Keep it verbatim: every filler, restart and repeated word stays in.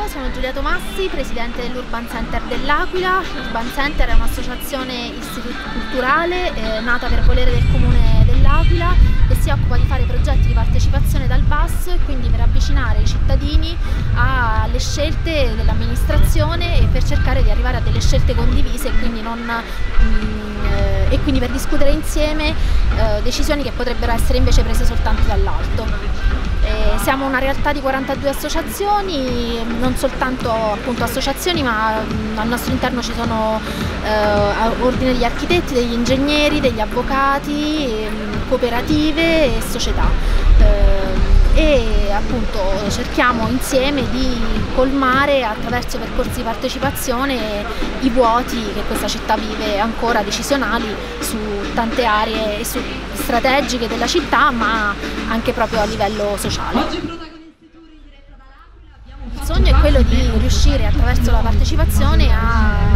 sono Giulia Tomassi, presidente dell'Urban Center dell'Aquila. L'Urban Center è un'associazione culturale eh, nata per volere del Comune dell'Aquila, che si occupa di fare progetti di partecipazione dal basso e quindi per avvicinare i cittadini alle scelte dell'amministrazione e per cercare di arrivare a delle scelte condivise e quindi, non, mh, eh, e quindi per discutere insieme eh, decisioni che potrebbero essere invece prese soltanto dall'alto. Eh, siamo una realtà di quarantadue associazioni, non soltanto appunto associazioni, ma mh, al nostro interno ci sono eh, ordine degli architetti, degli ingegneri, degli avvocati, mh, cooperative e società. Eh, e appunto cerchiamo insieme di colmare attraverso percorsi di partecipazione i vuoti che questa città vive ancora decisionali su tante aree su strategiche della città, ma anche proprio a livello sociale. Il sogno è quello di riuscire attraverso la partecipazione a